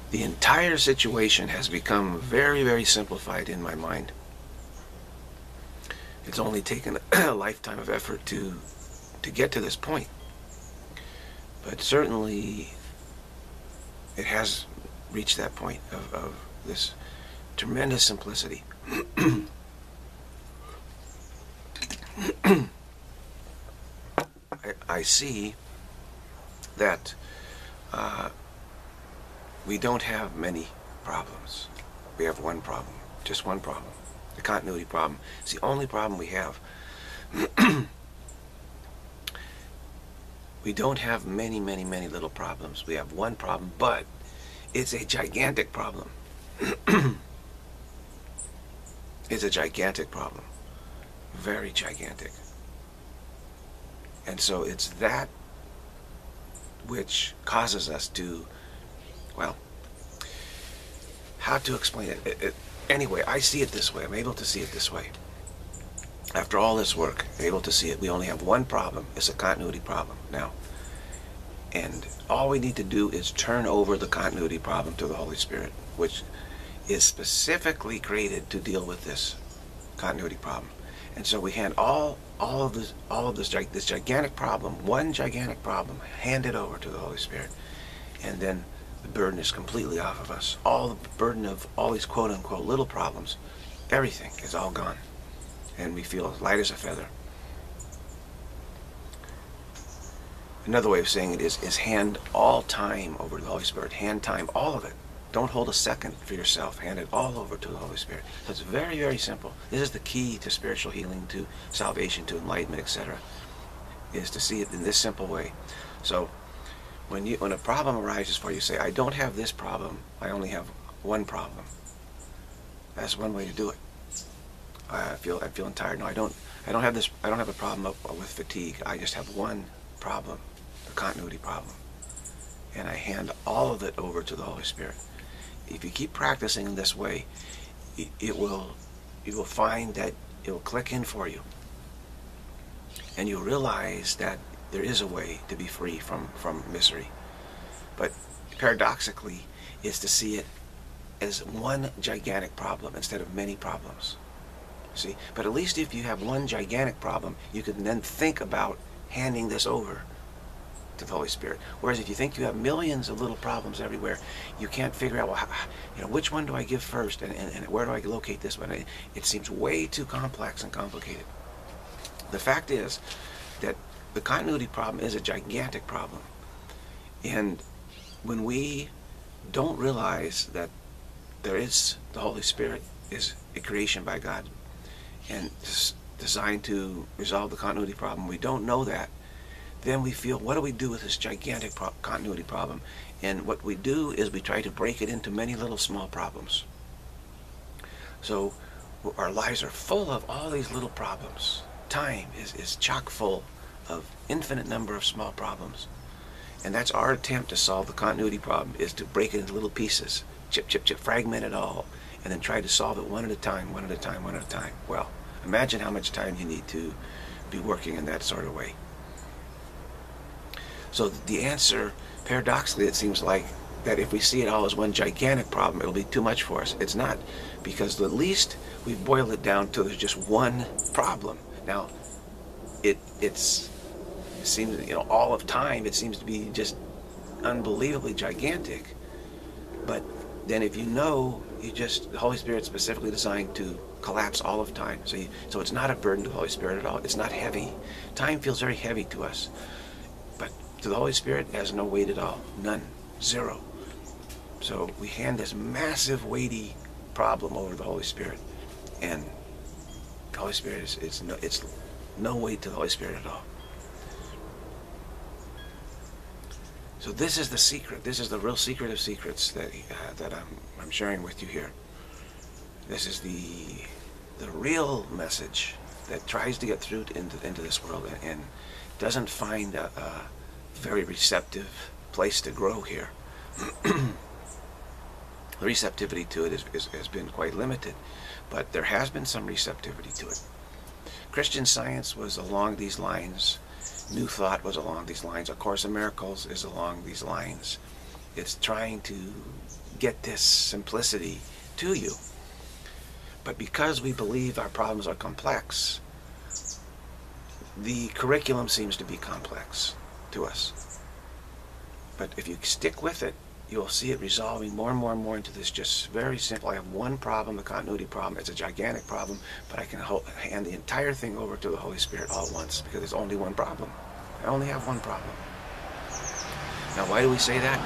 The entire situation has become very, very simplified in my mind. It's only taken a lifetime of effort to get to this point. But certainly it has reached that point of this tremendous simplicity. I see that we don't have many problems. We have one problem, just one problem. The continuity problem. It's the only problem we have. We don't have many, many, many little problems. We have one problem, but it's a gigantic problem. It's a gigantic problem. Very gigantic. And so it's that which causes us to, well, how to explain it? Anyway, I see it this way. I'm able to see it this way. After all this work, I'm able to see it. We only have one problem. It's a continuity problem now. And all we need to do is turn over the continuity problem to the Holy Spirit, which is specifically created to deal with this continuity problem. And so we hand all of this gigantic problem, one gigantic problem, hand it over to the Holy Spirit, and then the burden is completely off of us. All the burden of all these quote-unquote little problems, everything is all gone, and we feel as light as a feather. Another way of saying it is hand all time over to the Holy Spirit. Hand time, all of it. Don't hold a second for yourself. Hand it all over to the Holy Spirit. So it's very, very simple. This is the key to spiritual healing, to salvation, to enlightenment, etc. Is to see it in this simple way. So when a problem arises for you, say, I don't have this problem. I only have one problem. That's one way to do it. I'm feeling tired. No, I don't have this. I don't have a problem with fatigue. I just have one problem, the continuity problem, and I hand all of it over to the Holy Spirit. If you keep practicing in this way, you will find that it will click in for you, and you'll realize that there is a way to be free from misery. But paradoxically, is to see it as one gigantic problem instead of many problems. See, but at least if you have one gigantic problem, you can then think about handing this over to the Holy Spirit. Whereas if you think you have millions of little problems everywhere, you can't figure out, well, which one do I give first, and where do I locate this one? It seems way too complex and complicated. The fact is that the continuity problem is a gigantic problem, and when we don't realize that there is the Holy Spirit is a creation by God and designed to resolve the continuity problem, we don't know that, then we feel, what do we do with this gigantic continuity problem? And what we do is we try to break it into many little small problems. So our lives are full of all these little problems. Time is chock full of infinite number of small problems. And that's our attempt to solve the continuity problem, is to break it into little pieces, chip, chip, chip, fragment it all, and then try to solve it one at a time, one at a time, one at a time. Well, imagine how much time you need to be working in that sort of way. So the answer, paradoxically, it seems like that if we see it all as one gigantic problem, it'll be too much for us. It's not, because at least we boil it down to there's just one problem. Now, it seems, all of time, it seems to be just unbelievably gigantic. But then if the Holy Spirit's specifically designed to collapse all of time. So it's not a burden to the Holy Spirit at all. It's not heavy. Time feels very heavy to us. But to the Holy Spirit, it has no weight at all. None. Zero. So we hand this massive, weighty problem over to the Holy Spirit. And the Holy Spirit it's no weight to the Holy Spirit at all. So this is the secret. This is the real secret of secrets that I'm sharing with you here. This is the real message that tries to get through into this world and doesn't find a very receptive place to grow here. The receptivity to it has been quite limited, but there has been some receptivity to it. Christian Science was along these lines. New Thought was along these lines. A Course in Miracles is along these lines. It's trying to get this simplicity to you. But because we believe our problems are complex, the curriculum seems to be complex to us. But if you stick with it, you'll see it resolving more and more and more into this just very simple. I have one problem, the continuity problem. It's a gigantic problem, but I can hand the entire thing over to the Holy Spirit all at once because there's only one problem. I only have one problem. Now, why do we say that?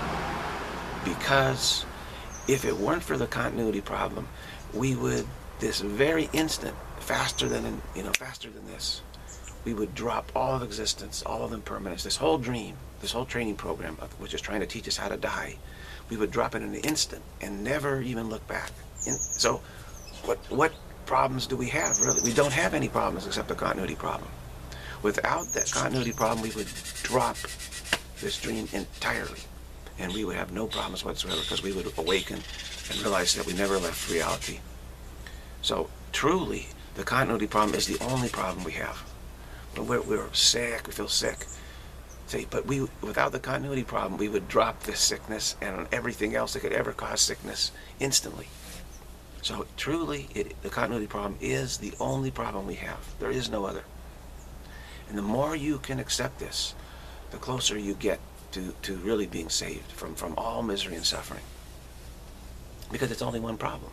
Because if it weren't for the continuity problem, we would, this very instant, faster than this, we would drop all of existence, all of impermanence, this whole dream, this whole training program, which is trying to teach us how to die, we would drop it in an instant and never even look back. So what problems do we have, really? We don't have any problems except the continuity problem. Without that continuity problem, we would drop this dream entirely, and we would have no problems whatsoever because we would awaken and realize that we never left reality. So truly, the continuity problem is the only problem we have. When we're sick, we feel sick. But without the continuity problem, we would drop this sickness and everything else that could ever cause sickness instantly. So truly, the continuity problem is the only problem we have. There is no other. And the more you can accept this, the closer you get to really being saved from all misery and suffering. Because it's only one problem.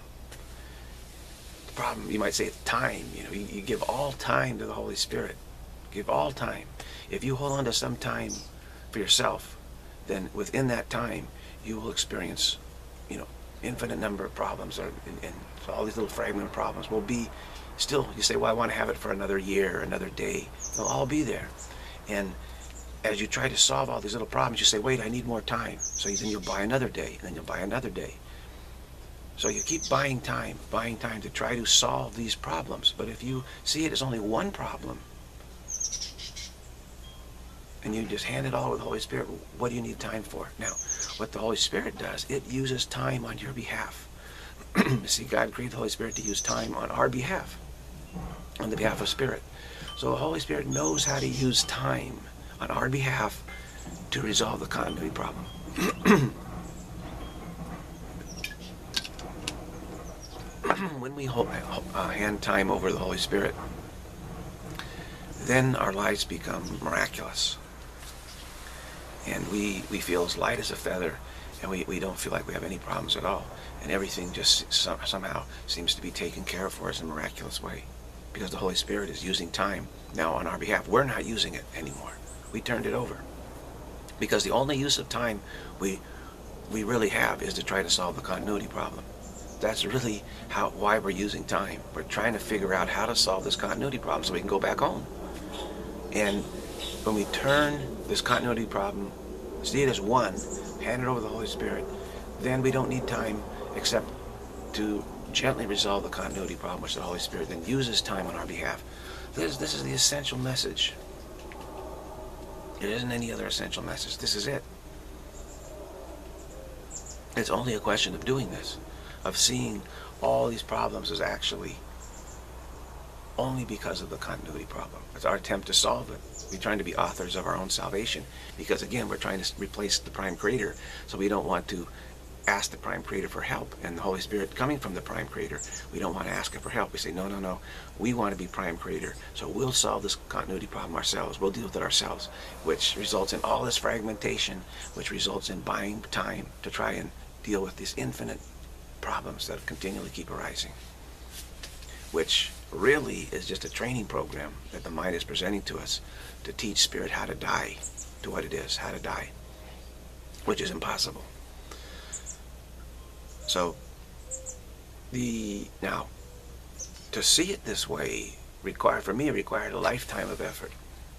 The problem, you might say, it's time. You give all time to the Holy Spirit. Give all time. If you hold on to some time for yourself, then within that time, you will experience, infinite number of problems, and so all these little fragment problems will be still. You say, well, I want to have it for another year, another day. They'll all be there. And as you try to solve all these little problems, you say, wait, I need more time. So then you'll buy another day, and then you'll buy another day. So you keep buying time to try to solve these problems. But if you see it as only one problem, and you just hand it all to the Holy Spirit, what do you need time for? Now, what the Holy Spirit does, it uses time on your behalf. See, God created the Holy Spirit to use time on our behalf, on the behalf of Spirit. So the Holy Spirit knows how to use time on our behalf to resolve the continuity problem. When we hand time over to the Holy Spirit, then our lives become miraculous. And we feel as light as a feather, and we don't feel like we have any problems at all. And everything just somehow seems to be taken care of for us in a miraculous way. Because the Holy Spirit is using time now on our behalf. We're not using it anymore. We turned it over. Because the only use of time we really have is to try to solve the continuity problem. That's really why we're using time. We're trying to figure out how to solve this continuity problem so we can go back home. And when we turn this continuity problem, see it as one, hand it over to the Holy Spirit, then we don't need time except to gently resolve the continuity problem, which the Holy Spirit then uses time on our behalf. This is the essential message. There isn't any other essential message. This is it. It's only a question of doing this, of seeing all these problems as actually only because of the continuity problem. It's our attempt to solve it. We're trying to be authors of our own salvation because, again, we're trying to replace the Prime Creator, so we don't want to ask the Prime Creator for help. And the Holy Spirit coming from the Prime Creator, we don't want to ask Him for help. We say, no, no, no, we want to be Prime Creator, so we'll solve this continuity problem ourselves. We'll deal with it ourselves, which results in all this fragmentation, which results in buying time to try and deal with these infinite problems that continually keep arising, which really is just a training program that the mind is presenting to us to teach Spirit how to die to what it is, how to die, which is impossible. So, now, to see it this way required a lifetime of effort.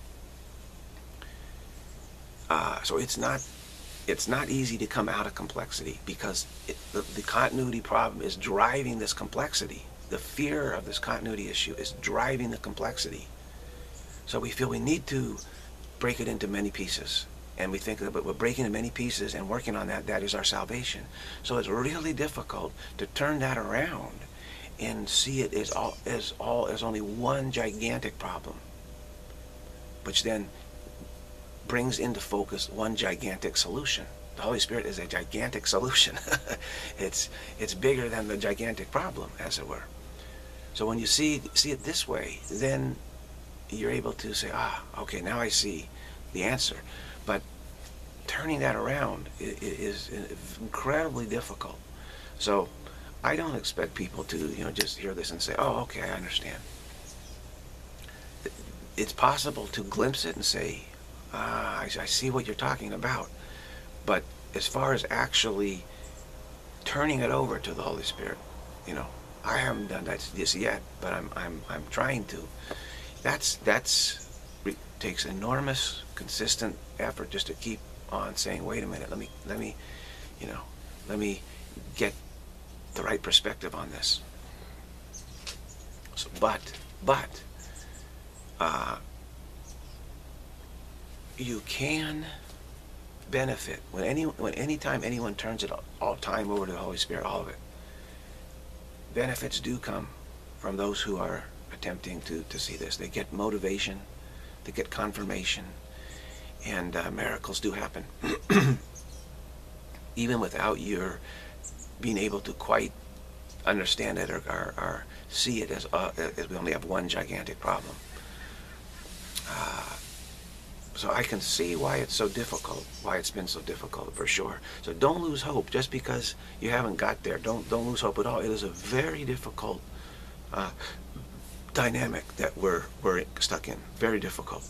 So it's not easy to come out of complexity because the continuity problem is driving this complexity. The fear of this continuity issue is driving the complexity. So we feel we need to break it into many pieces. And we think that we're breaking in many pieces and working on that is our salvation. So it's really difficult to turn that around and see it as only one gigantic problem, which then brings into focus one gigantic solution. the Holy Spirit is a gigantic solution. it's bigger than the gigantic problem, as it were. So when you see it this way, then you're able to say, ah, okay, now I see the answer. But turning that around is incredibly difficult. So I don't expect people to, just hear this and say, oh, okay, I understand. It's possible to glimpse it and say, I see what you're talking about. But as far as actually turning it over to the Holy Spirit, I haven't done that just yet, but I'm trying to. That's takes enormous, consistent effort just to keep on saying, wait a minute, let me get the right perspective on this. So, but you can benefit when anytime anyone turns it all time over to the Holy Spirit, all of it. Benefits do come from those who are attempting to see this. They get motivation, they get confirmation, and miracles do happen. Even without your being able to quite understand it or see it as we only have one gigantic problem. So I can see why it's so difficult, why it's been so difficult, for sure. So don't lose hope just because you haven't got there. Don't lose hope at all. It is a very difficult dynamic that we're stuck in. Very difficult.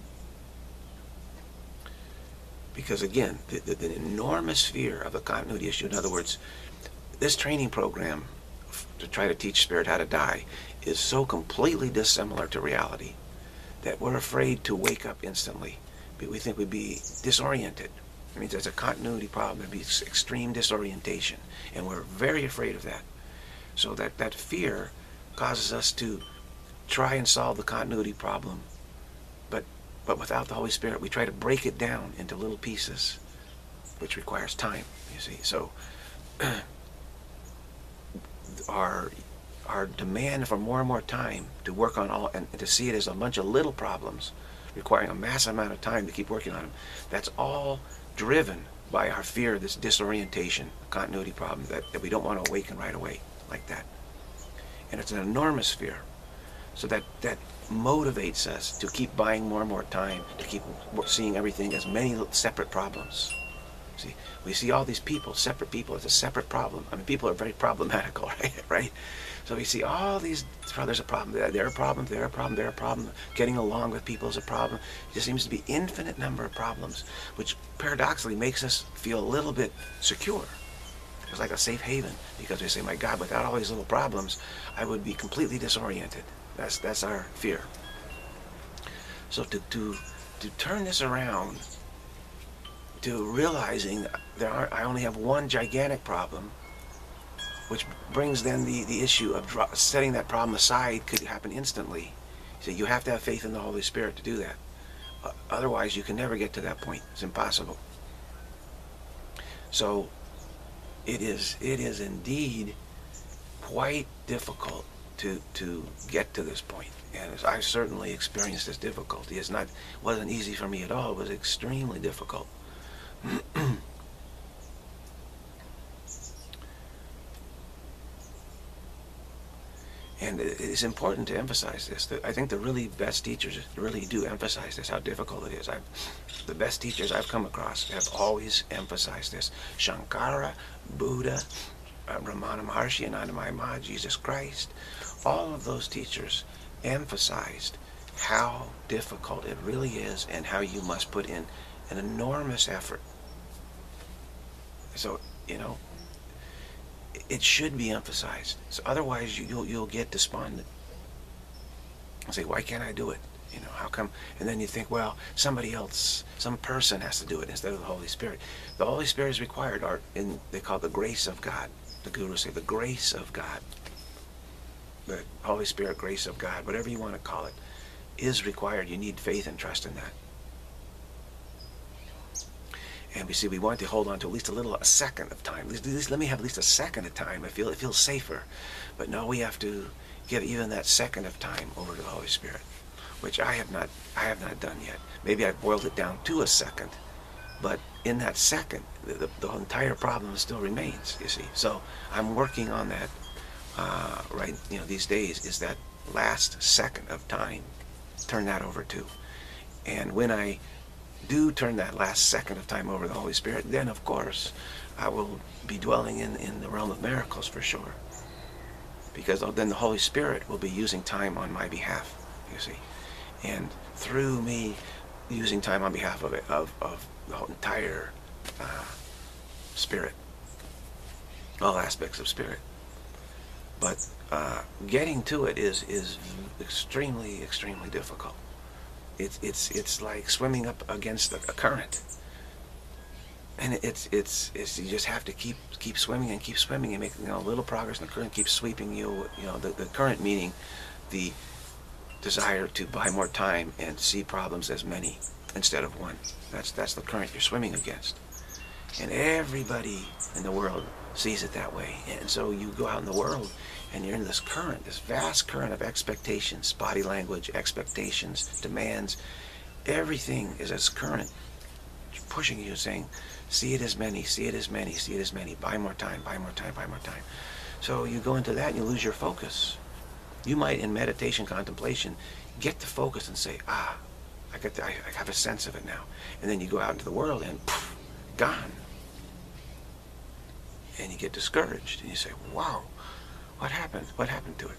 Because again, the enormous fear of the continuity issue, in other words, this training program to try to teach spirit how to die is so completely dissimilar to reality that we're afraid to wake up instantly. We think we'd be disoriented. It means there's a continuity problem. There'd be extreme disorientation. And we're very afraid of that. So that fear causes us to try and solve the continuity problem. But without the Holy Spirit, we try to break it down into little pieces, which requires time, you see. So our demand for more and more time to work on all, and to see it as a bunch of little problems requiring a massive amount of time to keep working on them, that's all driven by our fear of this disorientation, continuity problem that we don't want to awaken right away like that. And it's an enormous fear. So that motivates us to keep buying more and more time, to keep seeing everything as many separate problems. See, we see all these people, separate people, as a separate problem. I mean, people are very problematical, right? So we see all these, there's a problem, they're a problem, they're a problem, they're a problem. Getting along with people is a problem. There seems to be infinite number of problems, which paradoxically makes us feel a little bit secure. It's like a safe haven, because we say, my God, without all these little problems, I would be completely disoriented. That's our fear. So to turn this around to realizing I only have one gigantic problem, which brings then the issue of setting that problem aside could happen instantly. So you have to have faith in the Holy Spirit to do that. Otherwise, you can never get to that point. It's impossible. So it is indeed quite difficult to get to this point. And I've certainly experienced this difficulty. Wasn't easy for me at all. It was extremely difficult. And it's important to emphasize this. I think the really best teachers really do emphasize this, how difficult it is. The best teachers I've come across have always emphasized this. Shankara, Buddha, Ramana Maharshi, Anandamayi Ma, Jesus Christ, all of those teachers emphasized how difficult it really is and how you must put in an enormous effort. So, it should be emphasized. So otherwise you'll get despondent and say, why can't I do it? How come? And then you think, well, somebody else, some person has to do it instead of the Holy Spirit. The Holy Spirit is required, they call it the grace of God. The gurus say the grace of God. The Holy Spirit, grace of God, whatever you want to call it, is required. You need faith and trust in that. And we want to hold on to at least a second of time. At least let me have at least a second of time. It feels safer. But no, we have to give even that second of time over to the Holy Spirit, which I have not done yet. Maybe I've boiled it down to a second, but in that second, the entire problem still remains, you see. So I'm working on that right, these days, is that last second of time, turn that over too. And when I do turn that last second of time over to the Holy Spirit, then of course I will be dwelling in the realm of miracles for sure. Because then the Holy Spirit will be using time on my behalf, you see. And through me using time on behalf of the whole entire spirit, all aspects of spirit. But getting to it is extremely, extremely difficult. It's like swimming up against a current, and it's you just have to keep swimming and keep swimming and make little progress, and the current keeps sweeping you. The current meaning the desire to buy more time and see problems as many instead of one. That's the current you're swimming against, and everybody in the world sees it that way. And so you go out in the world and you're in this current, this vast current of expectations, body language, expectations, demands. Everything is this current pushing you, saying, see it as many, see it as many, see it as many, buy more time, buy more time, buy more time. So you go into that and you lose your focus. You might, in meditation, contemplation, get the focus and say, I have a sense of it now. And then you go out into the world and poof, gone. And you get discouraged and you say, wow, what happened? What happened to it?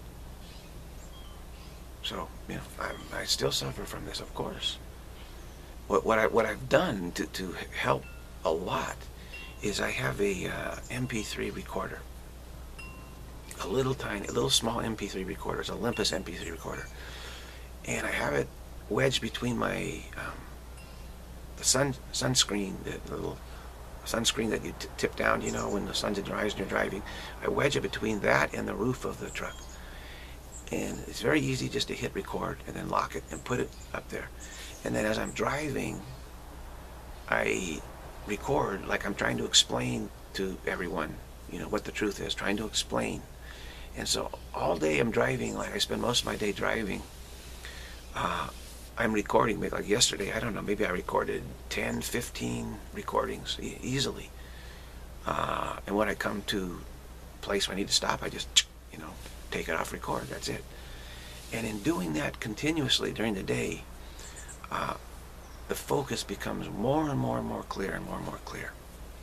So, I still suffer from this, of course. What I've done to help a lot is I have a MP3 recorder. A little small MP3 recorder. It's an Olympus MP3 recorder. And I have it wedged between my the sunscreen, the little sunscreen that you tip down, when the sun's rise and you're driving. I wedge it between that and the roof of the truck. And it's very easy just to hit record and then lock it and put it up there. And then as I'm driving, I record like I'm trying to explain to everyone, what the truth is, trying to explain. And so all day I'm driving, like I spend most of my day driving. I'm recording, like yesterday, I don't know, maybe I recorded 10, 15 recordings easily. And when I come to a place where I need to stop, I just, take it off record, that's it. And in doing that continuously during the day, the focus becomes more and more and more clear and more clear.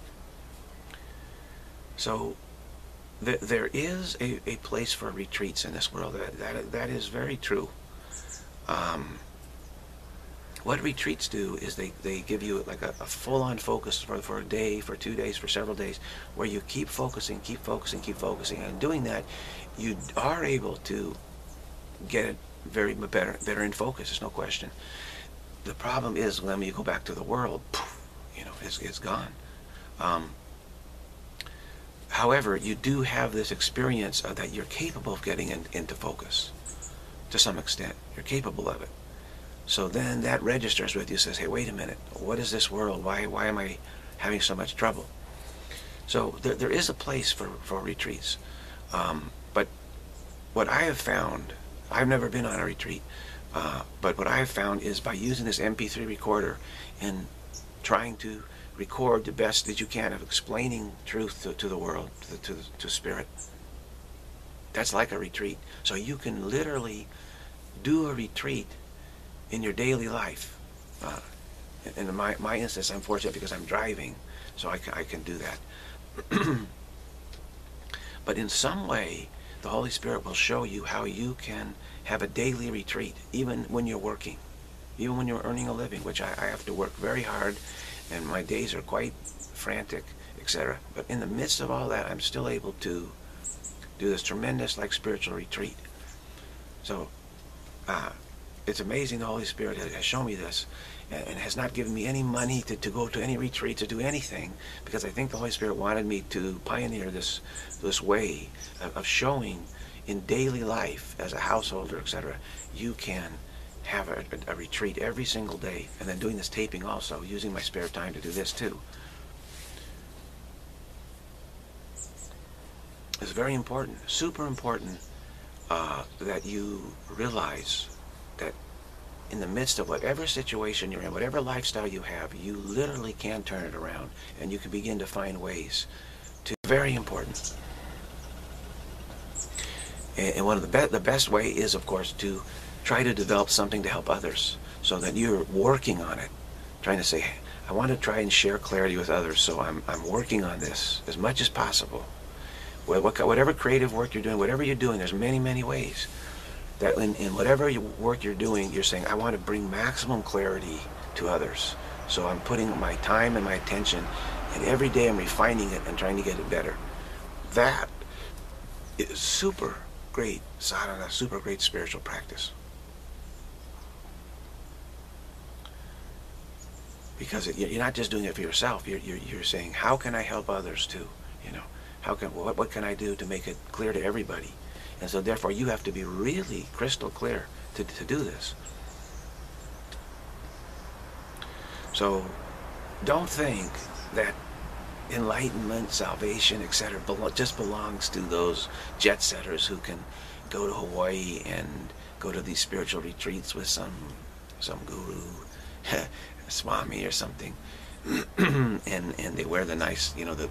So there is a place for retreats in this world. That is very true. What retreats do is they give you like a full-on focus for a day, for 2 days, for several days, where you keep focusing, keep focusing, keep focusing. And doing that, you are able to get it better in focus, there's no question. The problem is when you go back to the world, poof, it's gone. However, you do have this experience that you're capable of getting into focus to some extent. You're capable of it. So then that registers with you, says, hey, wait a minute, what is this world? Why am I having so much trouble? So there is a place for retreats. But what I have found, I've never been on a retreat, but what I have found is by using this MP3 recorder and trying to record the best that you can of explaining truth to the world, to spirit, that's like a retreat. So you can literally do a retreat in your daily life. In my instance, I'm fortunate because I'm driving, so I can do that. But in some way, the Holy Spirit will show you how you can have a daily retreat, even when you're working, even when you're earning a living, which I have to work very hard, and my days are quite frantic, etc. But in the midst of all that, I'm still able to do this tremendous, spiritual retreat. So, it's amazing the Holy Spirit has shown me this and has not given me any money to go to any retreat, to do anything, because I think the Holy Spirit wanted me to pioneer this way of showing in daily life as a householder, etc. You can have a retreat every single day, and then doing this taping also, using my spare time to do this too. It's very important, super important, that you realize that in the midst of whatever situation you're in, whatever lifestyle you have, you literally can turn it around, and you can begin to find ways to, very important. And one of the best way is, of course, to try to develop something to help others, so that you're working on it, trying to say, hey, I want to try and share clarity with others, so I'm working on this as much as possible. Whatever creative work you're doing, whatever you're doing, there's many, many ways that in whatever work you're doing, you're saying, I want to bring maximum clarity to others. So I'm putting my time and my attention, and every day I'm refining it and trying to get it better. That is super great sadhana, super great spiritual practice. Because you're not just doing it for yourself. You're saying, how can I help others too? You know, what can I do to make it clear to everybody? And so therefore you have to be really crystal clear to do this. So don't think that enlightenment, salvation, etc. just belongs to those jet setters who can go to Hawaii and go to these spiritual retreats with some guru, Swami or something, and they wear the nice, you know, the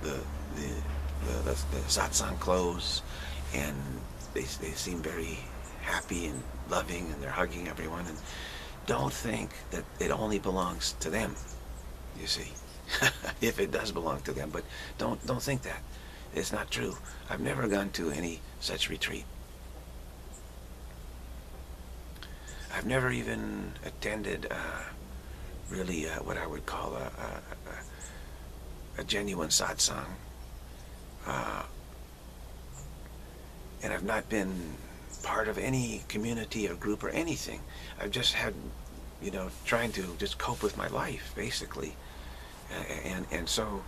satsang clothes, and they seem very happy and loving, and they're hugging everyone. And don't think that it only belongs to them, you see. If it does belong to them, but don't think that. It's not true. I've never gone to any such retreat. I've never even attended really what I would call a genuine satsang. And I've not been part of any community or group or anything. I've just had, you know, trying to just cope with my life, basically. And so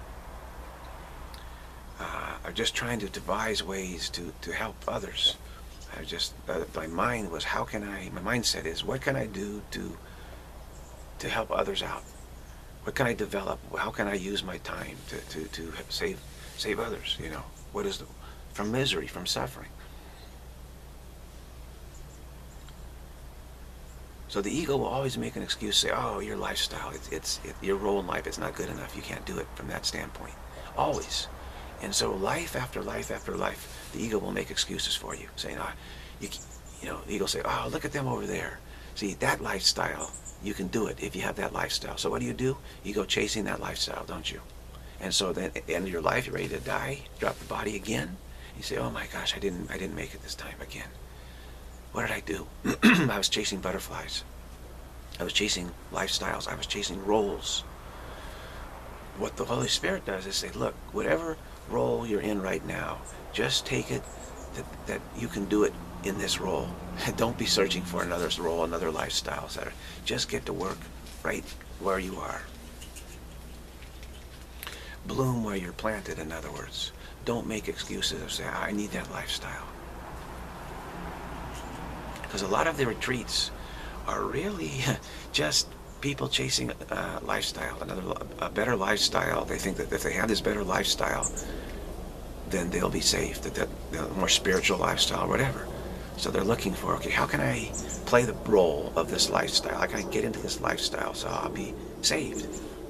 I'm just trying to devise ways to help others. I just, my mind was, my mindset is, what can I do to help others out? What can I develop? How can I use my time to save others, you know? What is from misery, from suffering? So the ego will always make an excuse, say, oh, your lifestyle, your role in life, it's not good enough. You can't do it from that standpoint. Always. And so life after life after life, the ego will make excuses for you, saying, oh, you know, the ego will say, oh, look at them over there. See, that lifestyle, you can do it if you have that lifestyle. So what do? You go chasing that lifestyle, don't you? And so then at the end of your life, you're ready to die, drop the body again. You say, oh my gosh, I didn't make it this time again. What did I do? I was chasing butterflies. I was chasing lifestyles. I was chasing roles. What the Holy Spirit does is say, look, whatever role you're in right now, just take it that you can do it in this role. Don't be searching for another role, another lifestyle, etc. Just get to work right where you are. Bloom where you're planted, in other words. Don't make excuses of saying, I need that lifestyle. Because a lot of the retreats are really just people chasing a lifestyle, a better lifestyle. They think that if they have this better lifestyle, then they'll be saved, that more spiritual lifestyle, whatever. So they're looking for, okay, how can I play the role of this lifestyle? How can I get into this lifestyle so I'll be saved?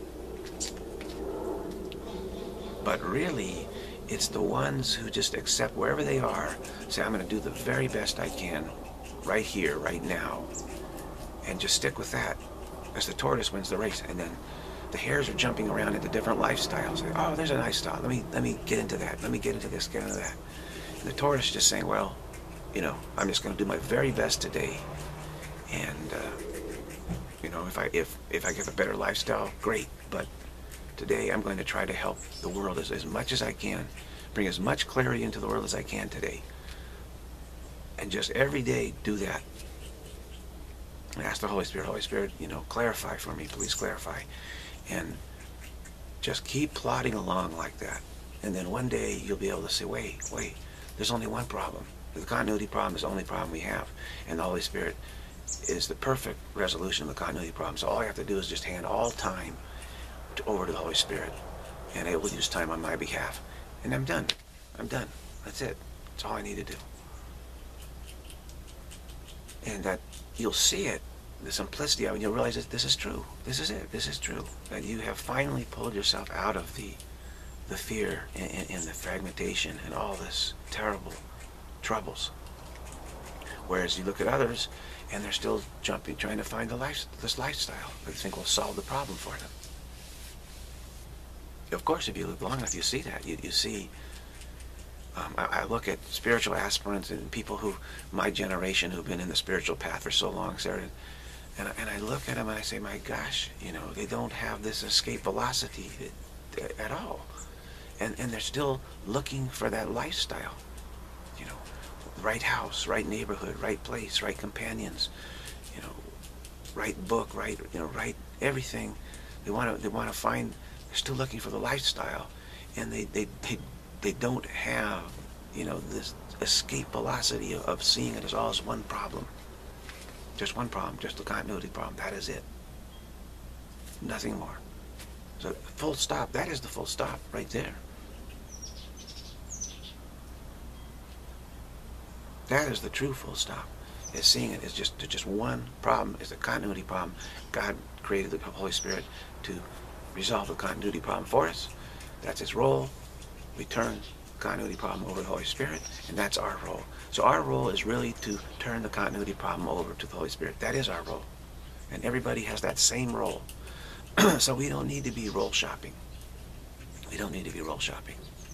But really, it's the ones who just accept wherever they are, say, I'm going to do the very best I can right here, right now, and just stick with that. As the tortoise wins the race, and then the hares are jumping around into different lifestyles. Oh, there's a nice style. Let me get into that. Let me get into this, get into that. And the tortoise is just saying, well, you know, I'm just going to do my very best today, and you know, if I get a better lifestyle, great. But today, I'm going to try to help the world as much as I can, bring as much clarity into the world as I can today. And just every day do that. And ask the Holy Spirit, you know, clarify for me, please clarify. And just keep plodding along like that. And then one day you'll be able to say, wait, there's only one problem. The continuity problem is the only problem we have. And the Holy Spirit is the perfect resolution of the continuity problem. So all I have to do is just hand all time over to the Holy Spirit. And it will use time on my behalf. And I'm done. That's it. That's all I need to do. And that you'll see it the simplicity of it, you'll realize that this is true. This is it. This is true. That you have finally pulled yourself out of the fear and the fragmentation and all this terrible troubles. Whereas you look at others and they're still jumping, trying to find this lifestyle that they think will solve the problem for them. Of course, if you live long enough, you see that. You see, I look at spiritual aspirants and people who, my generation, who've been in the spiritual path for so long, Sarah, and I look at them and I say, my gosh, you know, they don't have this escape velocity at all. And they're still looking for that lifestyle, you know, right house, right neighborhood, right place, right companions, you know, right book, right, you know, right everything. They want to find. They're still looking for the lifestyle, and they don't have, you know, this escape velocity of seeing it as all as one problem, just one problem, just a continuity problem. That is it. Nothing more. So full stop. That is the full stop right there. That is the true full stop. Is seeing it as just one problem, is the continuity problem. God created the Holy Spirit to resolve the continuity problem for us. That's His role. We turn the continuity problem over to the Holy Spirit, and that's our role. So our role is really to turn the continuity problem over to the Holy Spirit. That is our role. And everybody has that same role. So we don't need to be role shopping. We don't need to be role shopping.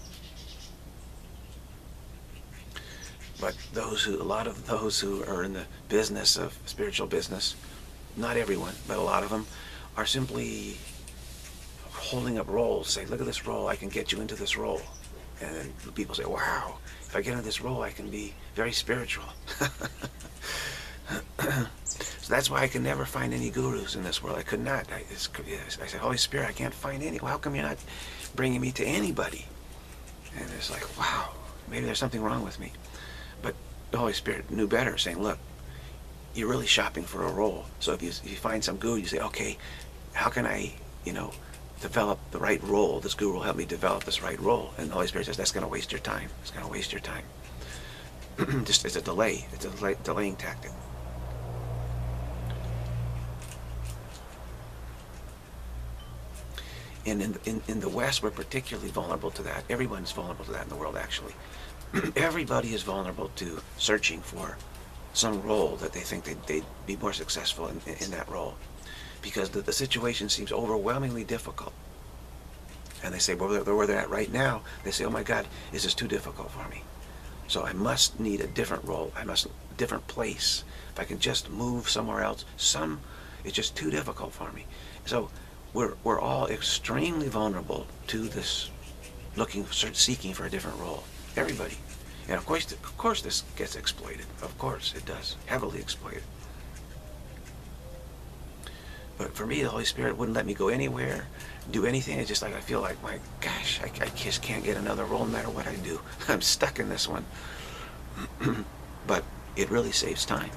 But a lot of those who are in the business of spiritual business, not everyone, but a lot of them, are simply holding up roles. Say, look at this role, I can get you into this role. And then people say, wow, if I get into this role, I can be very spiritual. So that's why I can never find any gurus in this world. I could not. I said, Holy Spirit, I can't find any. Well, how come you're not bringing me to anybody? And it's like, wow, maybe there's something wrong with me. But the Holy Spirit knew better, saying, look, you're really shopping for a role. So if you find some guru, you say, okay, how can I, you know, develop the right role? This guru will help me develop this right role. And the Holy Spirit says, that's going to waste your time. It's going to waste your time. Just it's a delay. It's a delaying tactic. And in the West, we're particularly vulnerable to that. Everyone's vulnerable to that in the world, actually. Everybody is vulnerable to searching for some role that they think they'd be more successful in that role. Because the situation seems overwhelmingly difficult. And they say, well, where they're at right now, they say, oh my God, this is too difficult for me. So I must need a different role. I must, a different place. If I can just move somewhere else, it's just too difficult for me. So we're all extremely vulnerable to this seeking for a different role. Everybody. And of course this gets exploited. Of course it does. Heavily exploited. But for me, the Holy Spirit wouldn't let me go anywhere, do anything. It's just like I feel like, my gosh, I just can't get another role no matter what I do. I'm stuck in this one. But it really saves time.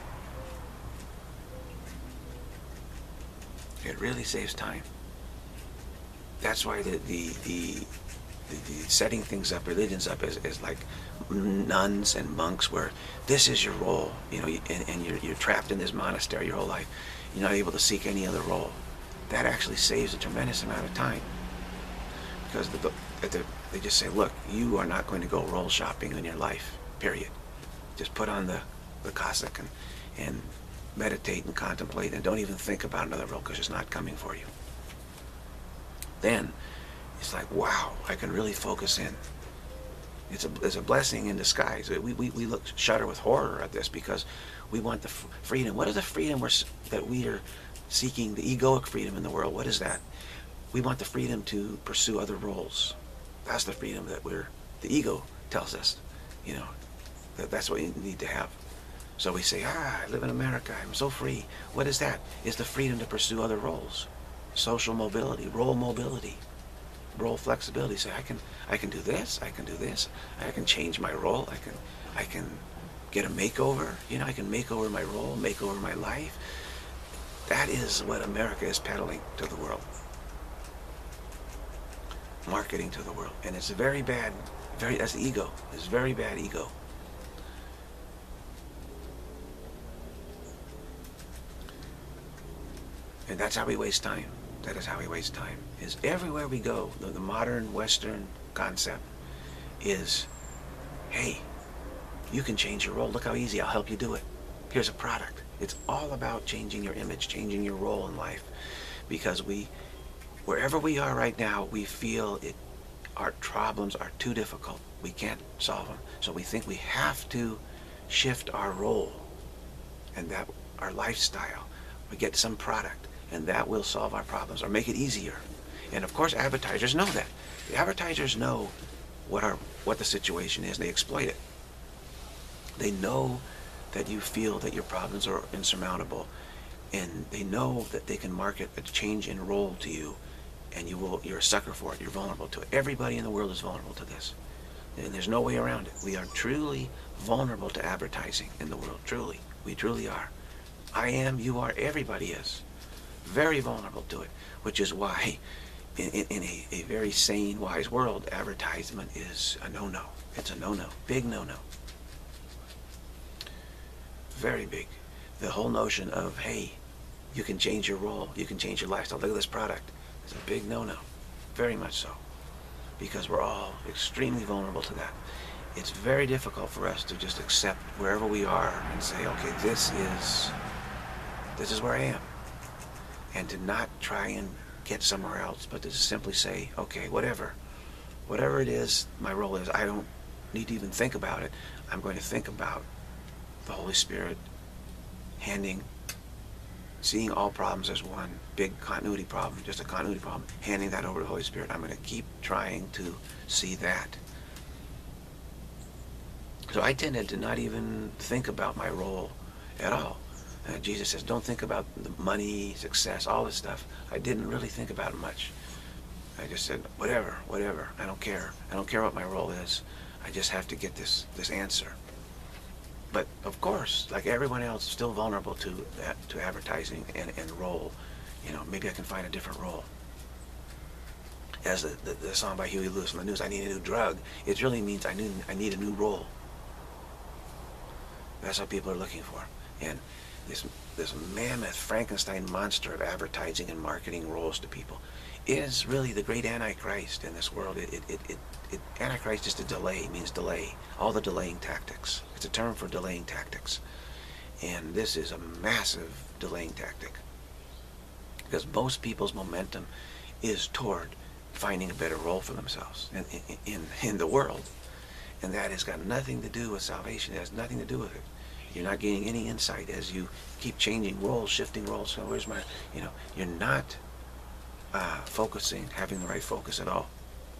It really saves time. That's why the setting things up, religions up, is like nuns and monks, where this is your role, you know, and you're trapped in this monastery your whole life. You're not able to seek any other role. That actually saves a tremendous amount of time, because they just say, look, you are not going to go role shopping in your life, period. Just put on the cassock and meditate and contemplate, and don't even think about another role, because it's not coming for you. Then it's like, wow, I can really focus in. It's a blessing in disguise. We shudder with horror at this, because we want the freedom. What is the freedom that we are seeking? The egoic freedom in the world. What is that? We want the freedom to pursue other roles. That's the freedom that the ego tells us, you know, that's what you need to have. So we say, I live in America, I'm so free. What is that? It's the freedom to pursue other roles. Social mobility, role flexibility. Say, I can do this, I can do this, I can change my role, I can get a makeover, you know, I can make over my role, make over my life. That is what America is peddling to the world. Marketing to the world. And it's a very bad, that's the ego. It's very bad ego. And that's how we waste time. That is how we waste time. Is everywhere we go, the modern Western concept is, hey, you can change your role. Look how easy. I'll help you do it. Here's a product. It's all about changing your image, changing your role in life. Because wherever we are right now, we feel our problems are too difficult. We can't solve them. So we think we have to shift our role and that our lifestyle. We get some product and that will solve our problems or make it easier. And of course, advertisers know that. The advertisers know what the situation is, and they exploit it. They know that you feel that your problems are insurmountable, and they know that they can market a change in role to you, and you're a sucker for it. You're vulnerable to it. Everybody in the world is vulnerable to this, and there's no way around it. We are truly vulnerable to advertising in the world. Truly, we truly are. I am, you are, everybody is very vulnerable to it, which is why in a very sane, wise world, advertisement is a no-no. It's a no-no, big no-no. Very big. The whole notion of, hey, you can change your role, you can change your lifestyle, look at this product, is a big no-no. Very much so. Because we're all extremely vulnerable to that. It's very difficult for us to just accept wherever we are and say, okay, this is where I am. And to not try and get somewhere else, but to just simply say, okay, whatever it is my role is, I don't need to even think about it. I'm going to think about the Holy Spirit seeing all problems as one big continuity problem, just a continuity problem, handing that over to the Holy Spirit. I'm going to keep trying to see that. So I tended to not even think about my role at all. Jesus says, don't think about the money, success, all this stuff. I didn't really think about it much. I just said, whatever, I don't care. I don't care what my role is. I just have to get this answer. But of course, like everyone else, still vulnerable to advertising and role. You know, maybe I can find a different role. As the song by Huey Lewis on the news, I need a new drug. It really means I need a new role. That's what people are looking for. And this mammoth Frankenstein monster of advertising and marketing roles to people is really the great Antichrist in this world. Antichrist is means delay. All the delaying tactics. It's a term for delaying tactics. And this is a massive delaying tactic. Because most people's momentum is toward finding a better role for themselves in the world. And that has got nothing to do with salvation. It has nothing to do with it. You're not gaining any insight as you keep changing roles, shifting roles. So where's my, you're not having the right focus at all.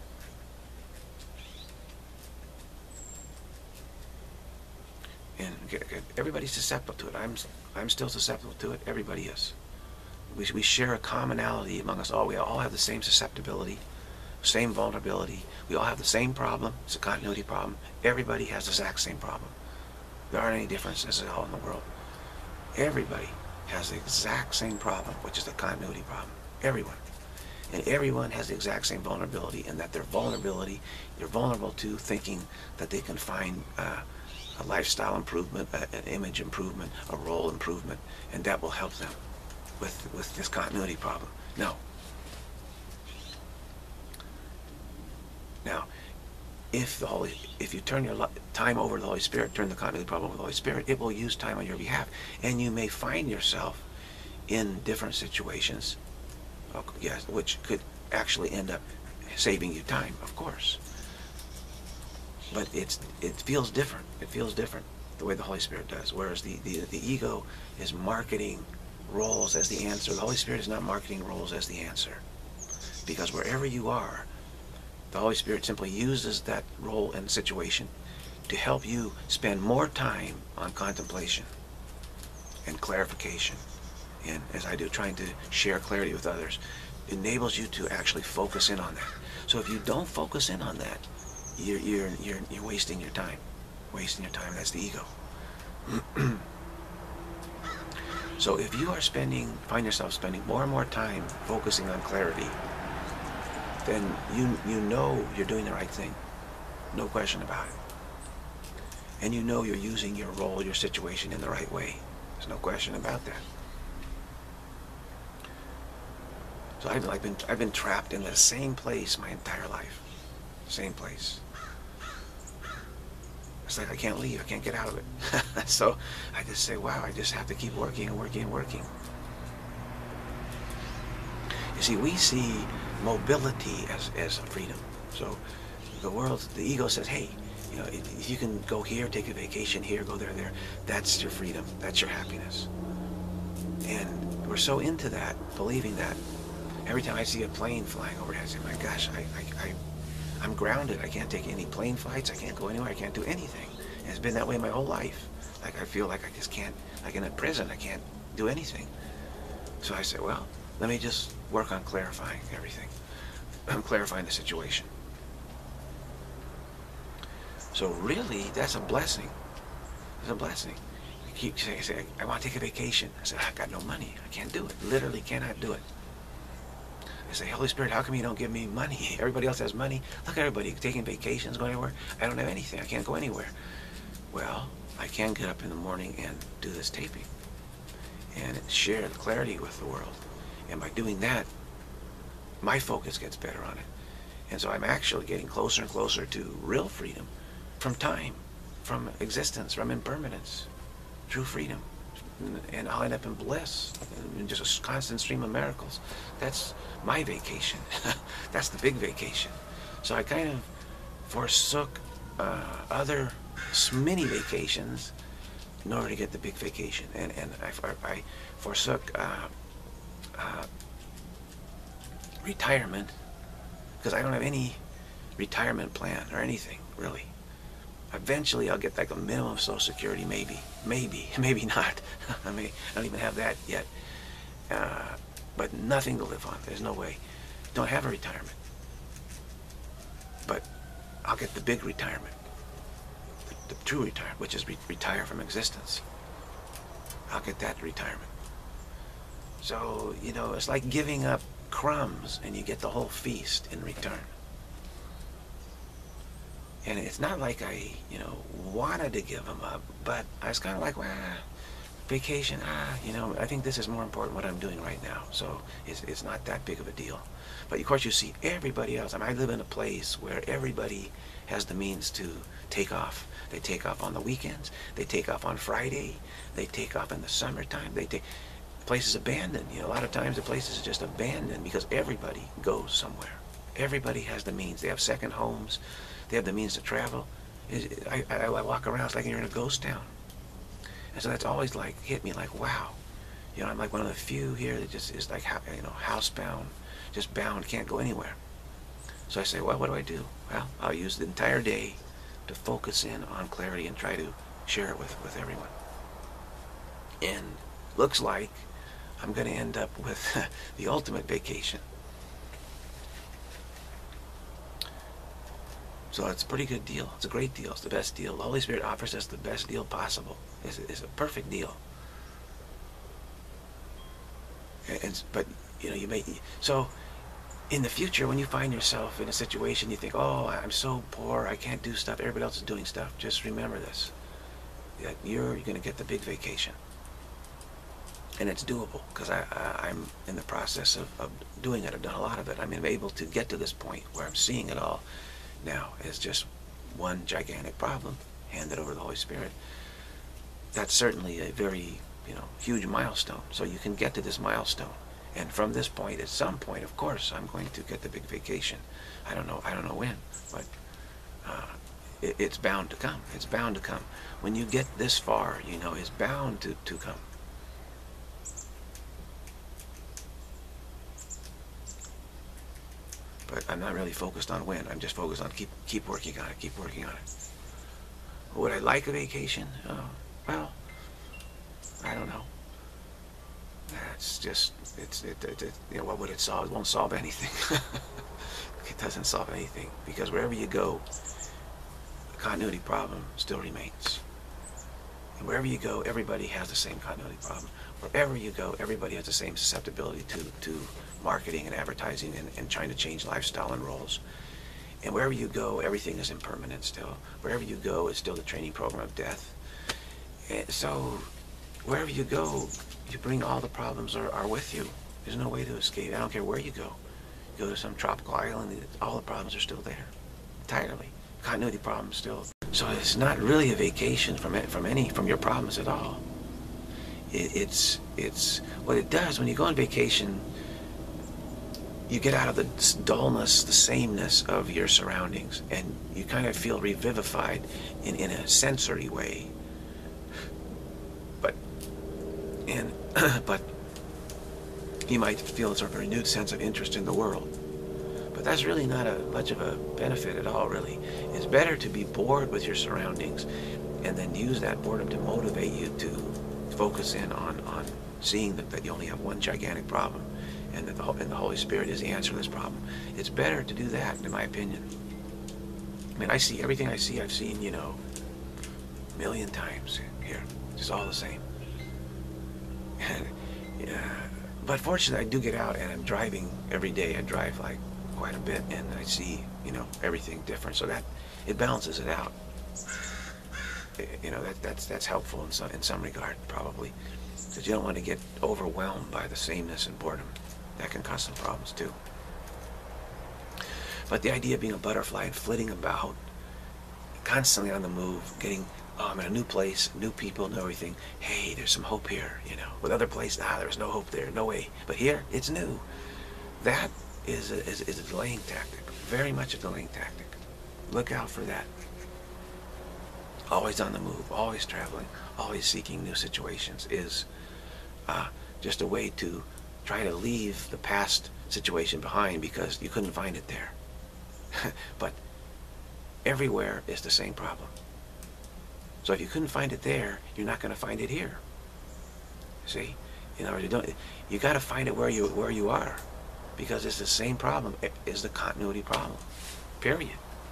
And everybody's susceptible to it. I'm still susceptible to it. Everybody is. We share a commonality among us all. We all have the same susceptibility, same vulnerability. We all have the same problem. It's a continuity problem. Everybody has the exact same problem. There aren't any differences at all in the world. Everybody has the exact same problem, which is the continuity problem. Everyone. And everyone has the exact same vulnerability, and that they're vulnerable to thinking that they can find a lifestyle improvement, an image improvement, a role improvement, and that will help them with this continuity problem. No. Now, if you turn your time over to the Holy Spirit, turn the continuity problem over to the Holy Spirit, it will use time on your behalf, and you may find yourself in different situations, yes, which could actually end up saving you time, of course. But it feels different. It feels different the way the Holy Spirit does. Whereas the ego is marketing roles as the answer. The Holy Spirit is not marketing roles as the answer. Because wherever you are, the Holy Spirit simply uses that role and situation to help you spend more time on contemplation and clarification. And as I do, trying to share clarity with others, enables you to actually focus in on that. So if you don't focus in on that, you're wasting your time. Wasting your time. That's the ego. So if you are find yourself spending more and more time focusing on clarity, then you know you're doing the right thing. No question about it. And you know you're using your role, your situation in the right way. There's no question about that. So I've been trapped in the same place my entire life. Same place. It's like I can't leave. I can't get out of it. So I just say, wow, I just have to keep working and working and working. You see, we see mobility as freedom. So the ego says, hey, you know, if you can go here, take a vacation here, go there, that's your freedom. That's your happiness. And we're so into that, believing that. Every time I see a plane flying overhead, I say, my gosh, I'm grounded. I can't take any plane flights. I can't go anywhere. I can't do anything. And it's been that way my whole life. Like I feel like I just can't, like in a prison, I can't do anything. So I said, well, let me just work on clarifying everything. I'm clarifying the situation. So really, that's a blessing. It's a blessing. You keep saying, I want to take a vacation. I said, I got no money. I can't do it. Literally cannot do it. I say, Holy Spirit, how come you don't give me money? Everybody else has money. Look at everybody taking vacations, going anywhere. I don't have anything. I can't go anywhere. Well, I can get up in the morning and do this taping and share the clarity with the world. And by doing that, my focus gets better on it. And so I'm actually getting closer and closer to real freedom from time, from existence, from impermanence, true freedom. And I'll end up in bliss, in just a constant stream of miracles. That's my vacation. That's the big vacation. So I kind of forsook other mini vacations in order to get the big vacation. And I forsook retirement because I don't have any retirement plan or anything, really. Eventually I'll get like a minimum of Social Security, maybe not. I don't even have that yet. But nothing to live on. There's no way. Don't have a retirement. But I'll get the big retirement. The true retirement, which is retire from existence. I'll get that retirement. So, you know, it's like giving up crumbs and you get the whole feast in return. And it's not like I, you know, wanted to give them up, but I was kind of like, well, vacation, you know, I think this is more important what I'm doing right now. So it's not that big of a deal. But of course you see everybody else. I mean, I live in a place where everybody has the means to take off. They take off on the weekends. They take off on Friday. They take off in the summertime. The place is abandoned. You know, a lot of times the place is just abandoned because everybody goes somewhere. Everybody has the means. They have second homes. They have the means to travel. I walk around, it's like you're in a ghost town. And so that's always like, hit me like, wow. You know, I'm like one of the few here that just is like, you know, housebound, just bound, can't go anywhere. So I say, well, what do? Well, I'll use the entire day to focus in on clarity and try to share it with everyone. And looks like I'm going to end up with the ultimate vacation. So it's a pretty good deal. It's a great deal. It's the best deal. The Holy Spirit offers us the best deal possible. It's a perfect deal. But you know, so in the future, when you find yourself in a situation, you think, oh, I'm so poor, I can't do stuff, everybody else is doing stuff. Just remember this, that you're going to get the big vacation. And it's doable, because I'm in the process of doing it. I've done a lot of it. I'm able to get to this point where I'm seeing it all now as just one gigantic problem handed over to the Holy Spirit. That's certainly a very, you know, huge milestone. So you can get to this milestone, and from this point, at some point, of course, I'm going to get the big vacation. I don't know when, but it's bound to come. It's bound to come. When you get this far, you know, it's bound to come. But I'm not really focused on when. I'm just focused on keep working on it, keep working on it. Would I like a vacation? Well, I don't know. It's just, you know, what would it solve? It won't solve anything. It doesn't solve anything, because wherever you go, the continuity problem still remains. And wherever you go, everybody has the same continuity problem. Wherever you go, everybody has the same susceptibility to marketing and advertising and trying to change lifestyle and roles. And wherever you go, everything is impermanent still. Wherever you go, it's still the training program of death. And so wherever you go, you bring all the problems are with you. There's no way to escape. I don't care where you go. You go to some tropical island, all the problems are still there. Entirely. Continuity problems still. So it's not really a vacation from your problems at all. It's what it does when you go on vacation. You get out of the dullness, the sameness of your surroundings, and you kind of feel revivified in a sensory way. But you might feel a sort of renewed sense of interest in the world. But that's really not much of a benefit at all, really. It's better to be bored with your surroundings and then use that boredom to motivate you to focus in on seeing that you only have one gigantic problem, and that the Holy Spirit is the answer to this problem. It's better to do that, in my opinion. I mean, I see everything I see, I've seen, a million times here. It's all the same. But fortunately, I do get out, and I'm driving every day. I drive like quite a bit, and I see, everything different. So that it balances it out. That's helpful in some regard, probably, because you don't want to get overwhelmed by the sameness and boredom. That can cause some problems too. But the idea of being a butterfly and flitting about, constantly on the move, I'm in a new place, new people, new everything. Hey, there's some hope here, With other places, there's no hope there, no way. But here, it's new. That is a delaying tactic, very much a delaying tactic. Look out for that. Always on the move, always traveling, always seeking new situations is just a way to try to leave the past situation behind because you couldn't find it there. But everywhere is the same problem. So if you couldn't find it there, you're not going to find it here. See, you got to find it where you are, because it's the same problem. It is the continuity problem. Period.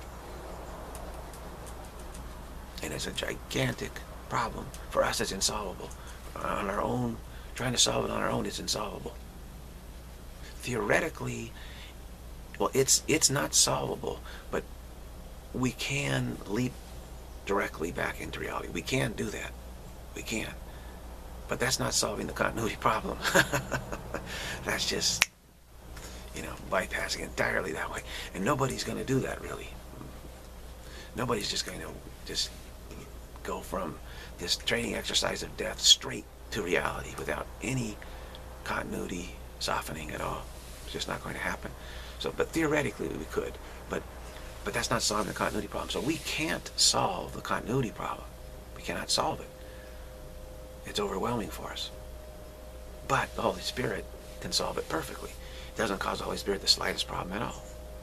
And it's a gigantic problem. For us, it's insolvable. On our own, trying to solve it on our own, it's insolvable. Theoretically, well, it's not solvable, but we can leap directly back into reality. We can do that. We can. But that's not solving the continuity problem. That's just, bypassing entirely that way. And nobody's going to do that, really. Nobody's just going to just go from this training exercise of death straight to reality without any continuity softening at all. It's just not going to happen. So, but theoretically we could, but that's not solving the continuity problem. So we can't solve the continuity problem. We cannot solve it. It's overwhelming for us. But the Holy Spirit can solve it perfectly. It doesn't cause the Holy Spirit the slightest problem at all.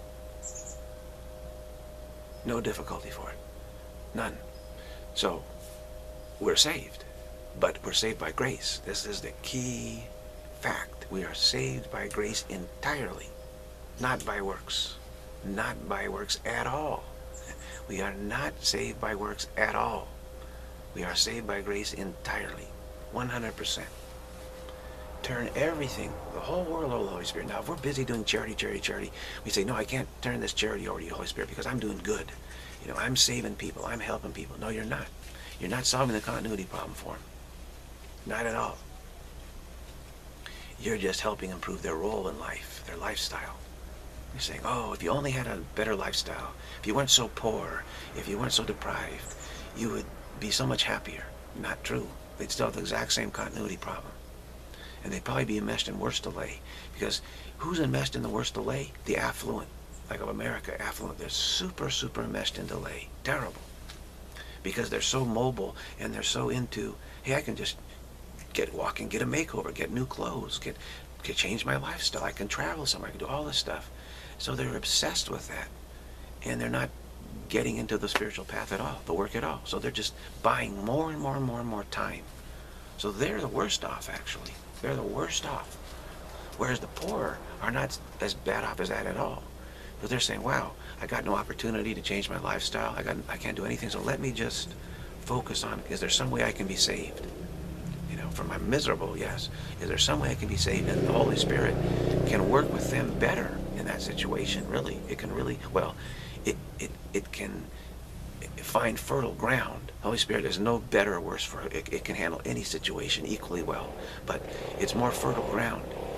No difficulty for it. None. So we're saved, but we're saved by grace. This is the key fact. We are saved by grace entirely, not by works. Not by works at all. We are not saved by works at all. We are saved by grace entirely, 100%. Turn everything, the whole world over to the Holy Spirit. Now, if we're busy doing charity, we say, no, I can't turn this charity over to you, Holy Spirit, because I'm doing good. I'm saving people, I'm helping people. No, you're not. You're not solving the continuity problem for them. Not at all. You're just helping improve their role in life, their lifestyle. You're saying, oh, if you only had a better lifestyle, if you weren't so poor, if you weren't so deprived, you would be so much happier. Not true. They'd still have the exact same continuity problem. And they'd probably be enmeshed in worse delay. Because who's enmeshed in the worst delay? The affluent. Like of America, affluent. They're super enmeshed in delay. Terrible. Because they're so mobile and they're so into, hey, I can just get walking, get a makeover, get new clothes, get change my lifestyle. I can travel somewhere. I can do all this stuff. So they're obsessed with that. And they're not getting into the spiritual path at all, the work at all. So they're just buying more and more time. So they're the worst off, actually. They're the worst off. Whereas the poor are not as bad off as that at all. But they're saying, wow, I got no opportunity to change my lifestyle. I can't do anything. So let me just focus on, is there some way I can be saved? From my miserable, yes. Is there some way I can be saved? And the Holy Spirit can work with them better in that situation, really. It can really, well, it can find fertile ground. Holy Spirit is no better or worse for it. It can handle any situation equally well, but it's more fertile ground.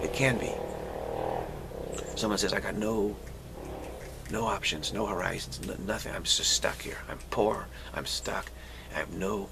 It can be. Someone says, I got no options, no horizons, nothing. I'm just stuck here. I'm poor. I'm stuck. I have no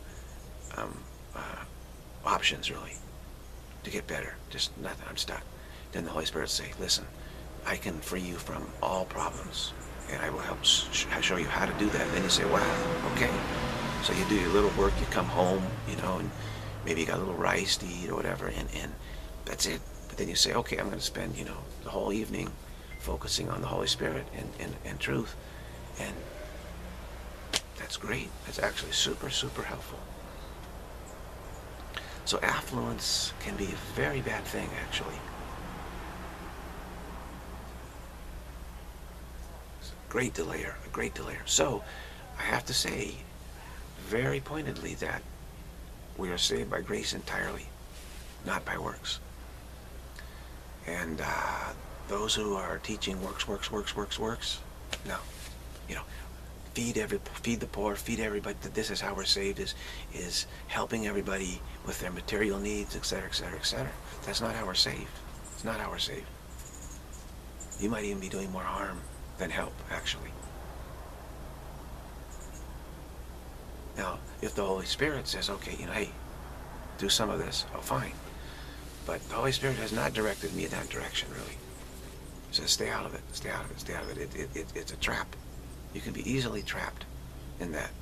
options really to get better. Just nothing. I'm stuck. Then the Holy Spirit will say, listen, I can free you from all problems, and I will help show you how to do that. And then you say, wow, okay. So you do your little work, you come home, you know, and maybe you got a little rice to eat or whatever, and that's it. But then you say, okay, I'm going to spend, you know, the whole evening focusing on the Holy Spirit and truth. And that's great. That's actually super, super helpful. So affluence can be a very bad thing, actually. It's a great delayer, a great delayer. So I have to say very pointedly that we are saved by grace entirely, not by works. And those who are teaching works, no. You know, feed the poor, feed everybody, that this is how we're saved, is helping everybody with their material needs, etc., etc., etc. That's not how we're saved. It's not how we're saved. You might even be doing more harm than help, actually. Now, if the Holy Spirit says, okay, you know, hey, do some of this, oh, fine. But the Holy Spirit has not directed me in that direction, really. He says, stay out of it, stay out of it, stay out of it. It's a trap. You can be easily trapped in that.